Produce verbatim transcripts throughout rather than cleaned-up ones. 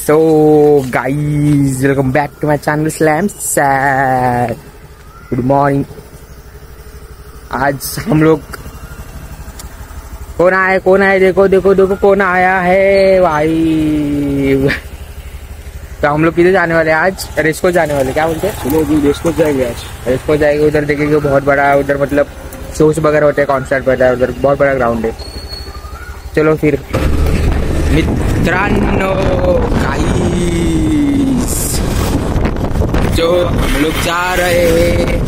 So guys, welcome back to my channel slam sad. Good morning. आज हम लोग कौन आया कौन आया देखो देखो देखो कौन आया है भाई। तो हम लोग किधर जाने वाले हैं आज? रेस्को जाने वाले, क्या बोलते हैं? चलो जी रेस्को जाएंगे आज। रेस्को जाएंगे, उधर देखेंगे बहुत बड़ा, उधर मतलब शोज वगैरह होते हैं, कॉन्सर्ट होता है उधर, बहुत बड़ा ग्राउंड है। चलो फिर मित्रांनो गाइस, जो हम लोग जा रहे हैं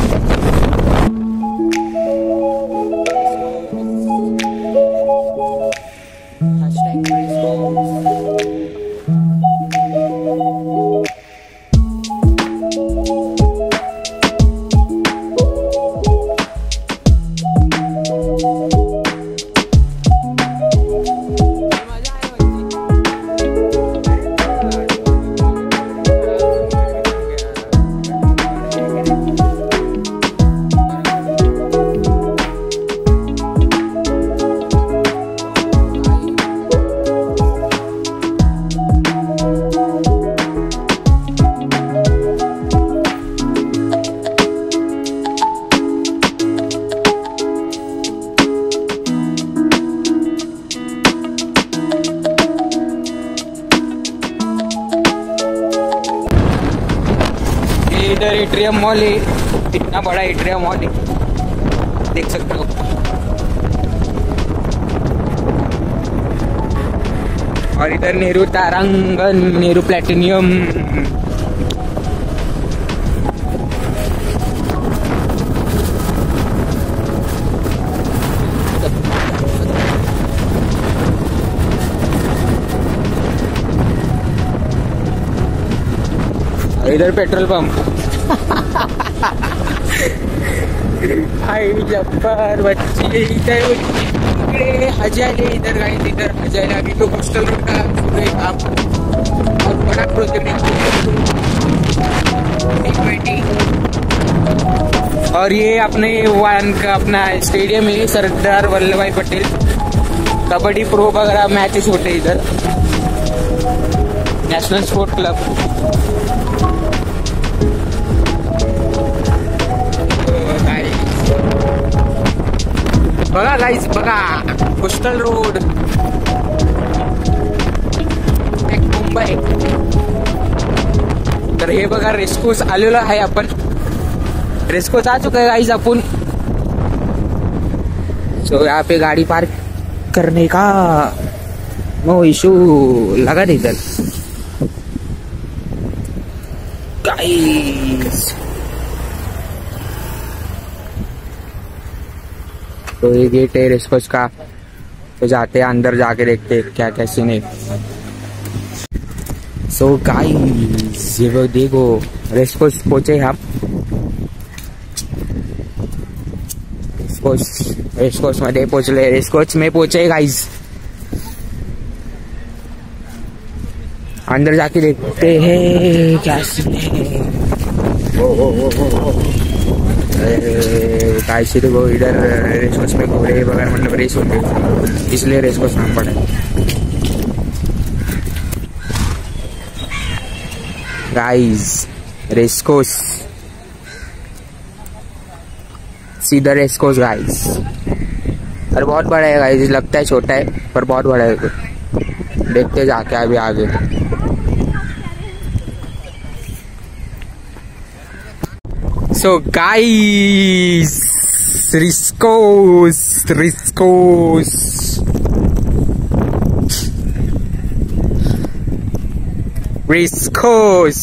इधर एट्रियम मॉल है, इतना बड़ा एट्रियम मॉल है, देख सकते हो। और इधर नेहरू तारांगण, नेहरू प्लेटिनियम, इधर पेट्रोल पंप। हाय जब्बार बच्चे, इधर हजाले, इधर गाइस, इधर हजाले। अभी तो कोस्टल रोड का शुरू है काम, बहुत बड़ा प्रोजेक्ट है। और ये अपने वन का अपना स्टेडियम है, सरदार वल्लभ भाई पटेल। कबड्डी प्रो वगैरह मैचेस होते इधर, नेशनल स्पोर्ट क्लब। बघा गाइस, बघा कोस्टल रोड, मुंबई। तर हे बघा रेस्कोस आलेलो आहे आपण, रेस्कोस आ चुका है गाइस आपण। सो यहाँ पे गाड़ी पार्क करने का नो इशू लगा नहीं इधर गाइस। तो ये गेट है रेस्कोस का, तो जाते हैं अंदर, जाके देखते हैं क्या क्या सीन है। सो गाइस, ये वो देखो रेस्कोस पहुंचे हम। रेस्कोस रेस्कोस मध्ये पोहोचले, रेस्कोस में पहुंचे गाइस। अंदर जाके देखते हैं क्या सीन है। ओ, ओ, ओ, ओ, ओ। गाइस देखो, इधर रेसकोर्स में घोड़े वगैरह मतलब रेस होते, इसलिए रेसकोर्स नाम पड़ा है गाइस। रेसकोर्स, सीधा रेसकोर्स गाइस। और बहुत बड़ा है गाइस, लगता है छोटा है पर बहुत बड़ा है। देखते जाके अभी आगे। So guys, Riscos, Riscos, Riscos।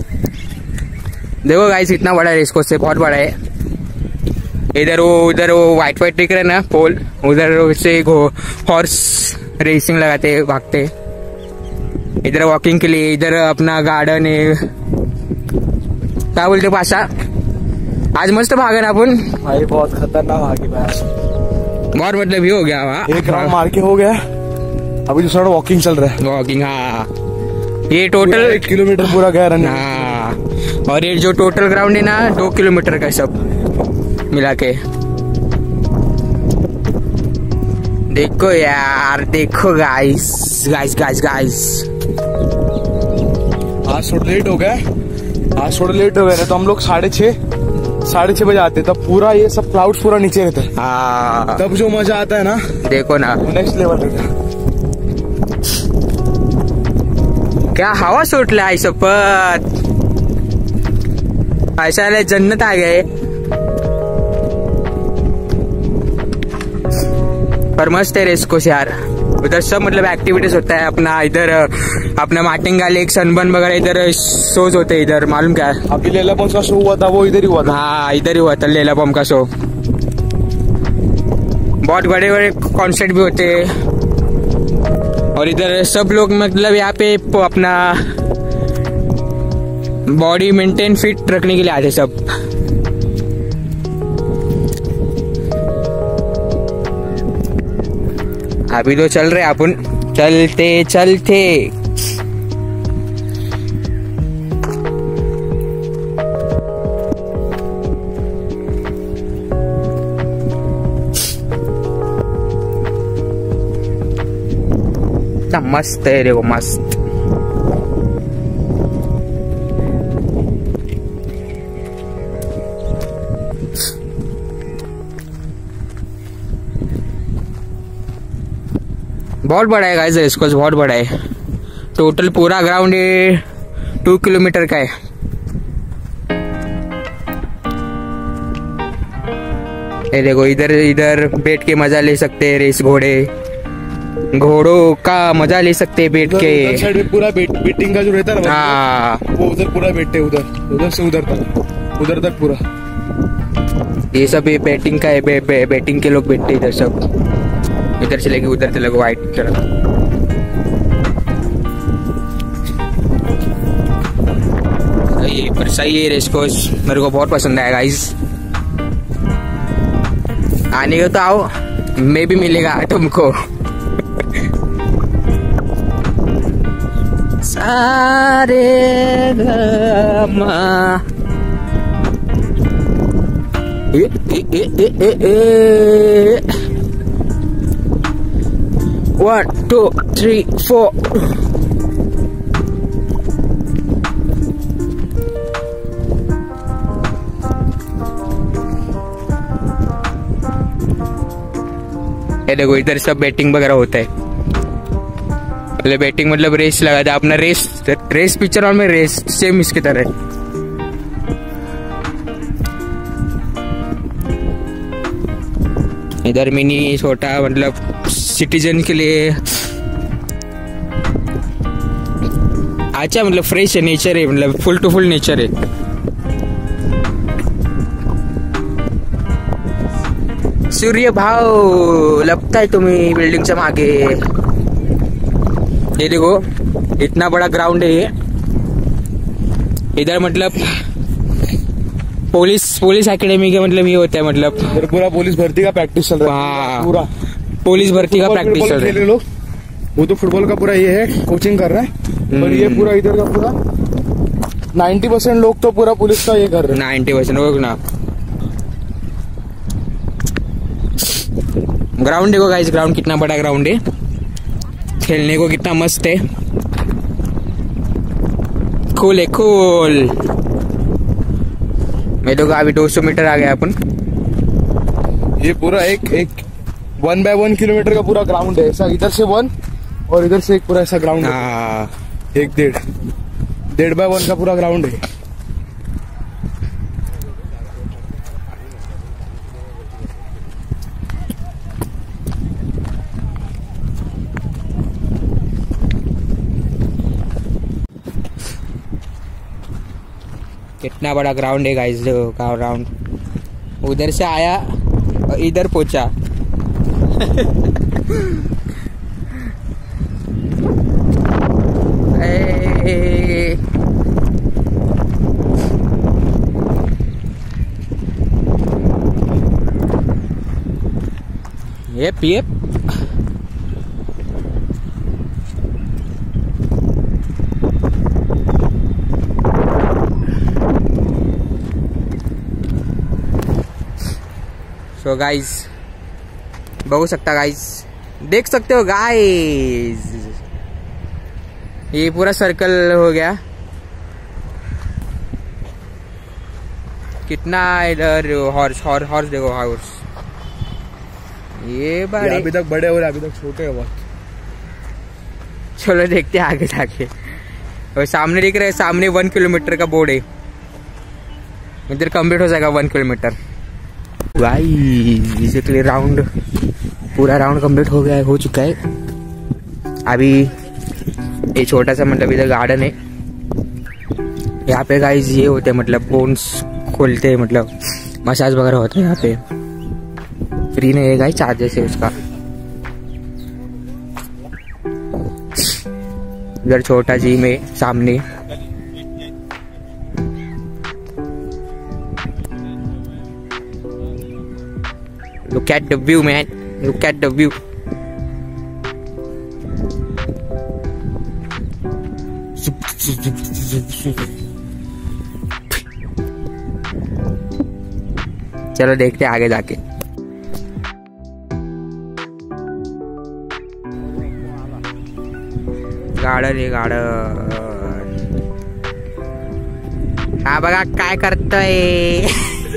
देखो गाइस, इतना बड़ा रेस्कोस है, बहुत बड़ा है। इधर वो उधर वो व्हाइट व्हाइट दिख रहा है ना पोल, उधर से हॉर्स रेसिंग लगाते भागते। इधर वॉकिंग के लिए, इधर अपना गार्डन है, क्या बोलते पाशा। आज मस्त भागे ना अपन भाई, बहुत खतरनाक भागे भाई, बहुत मतलब ही हो गया वहाँ, एक राउंड मार के हो गया। अभी दूसरा वॉकिंग चल रहा है। वॉकिंग, हाँ ये टोटल एक किलोमीटर पूरा गया रनिंग। हाँ, और ये जो टोटल ग्राउंड है ना, दो किलोमीटर का सब मिला के। देखो यार, देखो गाइस गाइस गाइस गाइस आज थोड़ा लेट हो गया आज थोड़ा लेट हो गया ना तो हम लोग साढ़े छः साढ़े छः बजे आते तब पूरा ये सब क्लाउड पूरा नीचे रहता है। हाँ तब जो मजा आता है ना देखो ना नेक्स्ट लेवल रहता है। क्या हवा सुटला आहे शपथ ऐसा लय जन्नत आ गए। पर मस्त है रेस कोर्स यार उधर सब मतलब एक्टिविटीज होता है अपना इधर अपना मार्टिंगा लेक सनबर्न वगैरह इधर शोज होते हैं इधर मालूम क्या है। अभी लेला पम्प का शो हुआ था वो इधर ही हुआ था। हाँ इधर ही हुआ था लेला पम्प का शो। बहुत बड़े बड़े कॉन्सर्ट भी होते हैं और इधर सब लोग मतलब यहाँ पे अपना बॉडी मेंटेन फिट रखने के लिए आते सब। अभी तो चल रहे अपन चलते चलते मस्त है देखो मस्त। बहुत बड़ा है गाइस रेस कोर्स बहुत बड़ा है। टोटल पूरा ग्राउंड ये टू किलोमीटर का है। ये देखो इधर इधर बैठ के मजा ले सकते हैं रेस घोड़े घोड़ों का मजा ले सकते हैं बैठ के। उधर साइड में पूरा बेट, बेटिंग का जो रहता है ना हाँ वो उधर पूरा बैठते उधर उधर से उधर तक उधर तक पूरा ये सब ये बैटिंग का है बे, बे, बैटिंग के लोग बैठते इधर सब इधर से लेके उधर चले व्हाइट तरफ। सही है पर सही है रेस कोर्स मेरे को बहुत पसंद आया गाइस। आने को तो आओ मैं भी मिलेगा तुमको। सारे गमा ए ए ए ए ए वन टू थ्री फोर। ये देखो इधर सब बैटिंग वगैरह होता है। मतलब बैटिंग मतलब रेस लगा था अपना रेस रेस पिक्चर और में रेस सेम इसकी तरह। इधर मिनी छोटा मतलब सिटीजन के लिए अच्छा मतलब फ्रेश है नेचर है मतलब फुल टू फुल नेचर है। सूर्य भाव लगता है तुम्हें बिल्डिंगच्या मागे। ये देखो इतना बड़ा ग्राउंड है ये। इधर मतलब पुलिस पुलिस एकेडमी का मतलब ये होता है मतलब इधर पूरा पुलिस भर्ती का प्रैक्टिस चल रहा है। पूरा पुलिस भर्ती का प्रैक्टिस चल रहा है। लोग वो तो फुटबॉल का पूरा ये है कोचिंग कर रहा है और ये पूरा इधर का पूरा नाइन्टी परसेंट लोग तो पूरा पुलिस का ये कर रहे हैं। नाइन्टी परसेंट लोग ना ग्राउंड देखो गाइस ग्राउंड कितना बड़ा ग्राउंड है खेलने को कितना मस्त है। कूल है कूल। मैं तो अभी दो सौ मीटर आ गया अपन। ये पूरा एक एक वन बाय वन किलोमीटर का पूरा ग्राउंड है ऐसा इधर से वन और इधर से एक पूरा ऐसा ग्राउंड है एक डेढ़ डेढ़ बाय वन का पूरा ग्राउंड है। कितना बड़ा ग्राउंड है गाइस ग्राउंड। उधर से आया और इधर पहुंचा। येप येप सो गाइस बघू सकता गाइस देख सकते हो गाइस ये पूरा सर्कल हो गया कितना इधर हॉर्स हॉर्स हॉर्स देखो हॉर्स ये बड़े अभी तक बड़े हो रहे, अभी तक छोटे हैं बहुत। चलो देखते हैं आगे जाके। और सामने दिख रहा है, सामने वन किलोमीटर का बोर्ड है, इधर कंप्लीट हो जाएगा वन किलोमीटर। भाई बेसिकली राउंड पूरा राउंड कंप्लीट हो गया है, हो चुका है। अभी ये छोटा सा मतलब इधर गार्डन है, यहाँ पे गाइस ये होते हैं मतलब बोन्स खोलते हैं, मतलब मसाज वगैरह होता है यहाँ पे, फ्री नहीं है गाइस, चार्जेस है उसका। इधर छोटा जिम है सामने। Look at the view, man. Look at the view. चलो देखते हैं आगे जाके। गार्डन आहे गार्डन। हा बघा काय करतोय।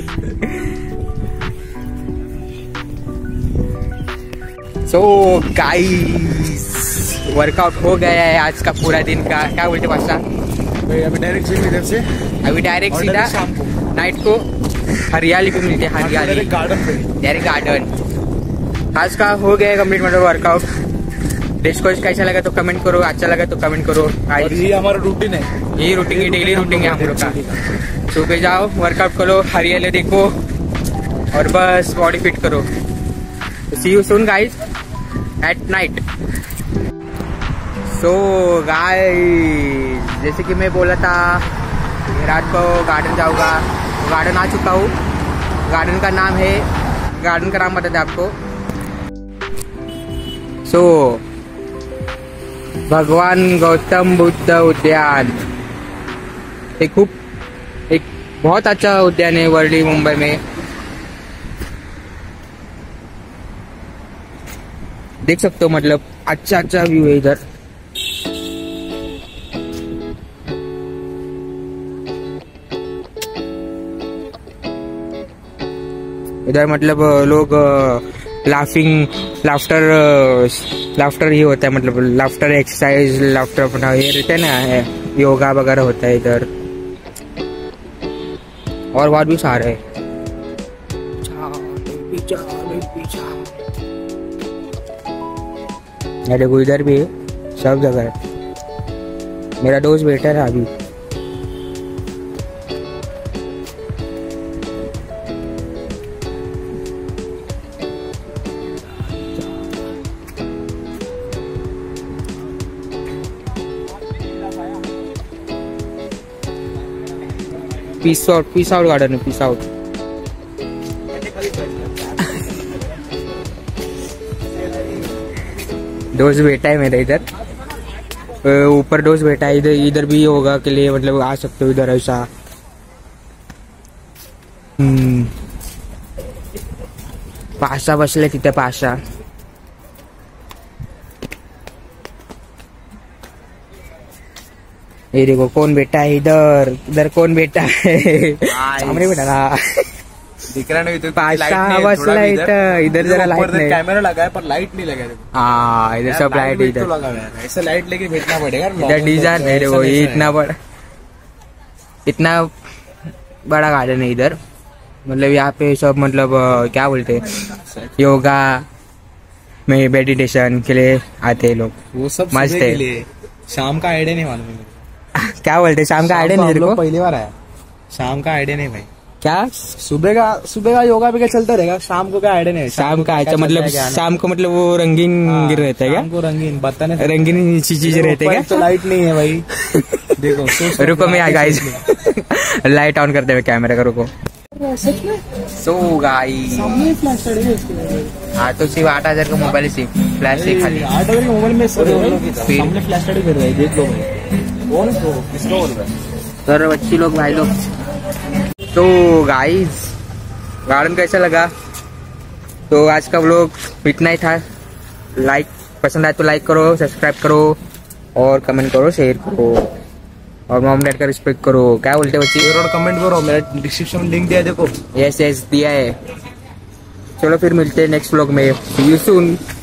सो गाइस वर्कआउट हो गया है आज का पूरा दिन का। क्या बोलते पाशा? अभी डायरेक्ट जिम इधर से, अभी डायरेक्ट सीधा शाम को नाइट को हरियाली को मिलती है, हरियाली गार्डन पे, डायरेक्ट गार्डन। आज का हो गया कंप्लीट मतलब वर्कआउट। डिस्कोर्स कैसा लगा तो कमेंट करो, अच्छा लगा तो कमेंट करो। और ये हमारा रूटीन है, ये रूटीन है, डेली रूटीन है हम लोग का। सुबह जाओ वर्कआउट करो, हरियाली देखो और बस बॉडी फिट करो। See you soon guys at night. So guys जैसे कि मैं बोला था रात को गार्डन जाऊंगा, तो गार्डन आ चुका हूँ। गार्डन का नाम है, गार्डन का नाम बता दें आपको। सो so, भगवान गौतम बुद्ध उद्यान एक खूब एक बहुत अच्छा उद्यान है वर्ली मुंबई में। देख सकते हो मतलब अच्छा अच्छा व्यू है इधर। इधर मतलब लोग लाफिंग लाफ्टर लाफ्टर ही होता है, मतलब लाफ्टर एक्सरसाइज, लाफ्टर अपना ये रहता है ना, योगा वगैरह होता है इधर। और बहुत भी सारे है। देखो इधर भी है, सब जगह है। मेरा दोस्त बैठा है अभी। Peace out, peace out garden है, पीस आउट। दोस्त बैठा है मेरा इधर, ऊपर दोस्त बैठा है इधर। इधर भी योगा के लिए मतलब आ सकते हो इधर ऐसा। हम्म पाशा बसले तिथे पाशा। ये देखो कौन बैठा है इधर, इधर कौन बैठा है? सामने बैठा ना, दिख रहा नहीं तो पाशा बसला इधर। इधर जरा लाइट नहीं, कैमरा लगा है पर लाइट नहीं लगा। हाँ इधर सब लाइट है इधर, ऐसा लाइट लेके बैठना पड़ेगा। इधर डिजाइन है देखो, ये इतना बड़ा इतना बड़ा गार्डन है इधर। मतलब यहाँ पे सब मतलब क्या बोलते हैं, योगा में मेडिटेशन के लिए आते हैं लोग। वो सब मस्त है। शाम का आइडिया नहीं मालूम। क्या बोलते हैं शाम का आइडिया नहीं? लोग पहली बार आया, शाम का आइडिया नहीं भाई। क्या सुबह का सुबह का योगा भी क्या चलता रहेगा, शाम को क्या आइडिया नहीं। शाम का अच्छा मतलब शाम को मतलब वो रंगीन गिर रहता है क्या? शाम को रंगीन बताने रंगीन चीजें रहते हैं क्या? तो लाइट नहीं है भाई। देखो रुको मैं गाइस लाइट ऑन करते हुए कैमरे का, रुको। सो गाइस हाँ तो सिर्फ आठ हजार का मोबाइल, सिर्फ फ्लैश से खाली आठ हजार के मोबाइल में सामने फ्लैश स्टडी कर रहा है। देख लो भाई कौन किसका बोल रहा है सर, बच्ची लोग भाई लोग। तो गाइस गार्डन कैसा लगा? तो आज का व्लॉग इतना ही था। लाइक पसंद आए तो लाइक करो, सब्सक्राइब करो और कमेंट करो, शेयर करो। और मॉम डैड का रिस्पेक्ट करो। क्या बोलते बच्ची? शेयर और कमेंट करो, मेरा डिस्क्रिप्शन में लिंक दिया है देखो। यस यस दिया है। चलो फिर मिलते हैं नेक्स्ट व्लॉग में, सी यू सून।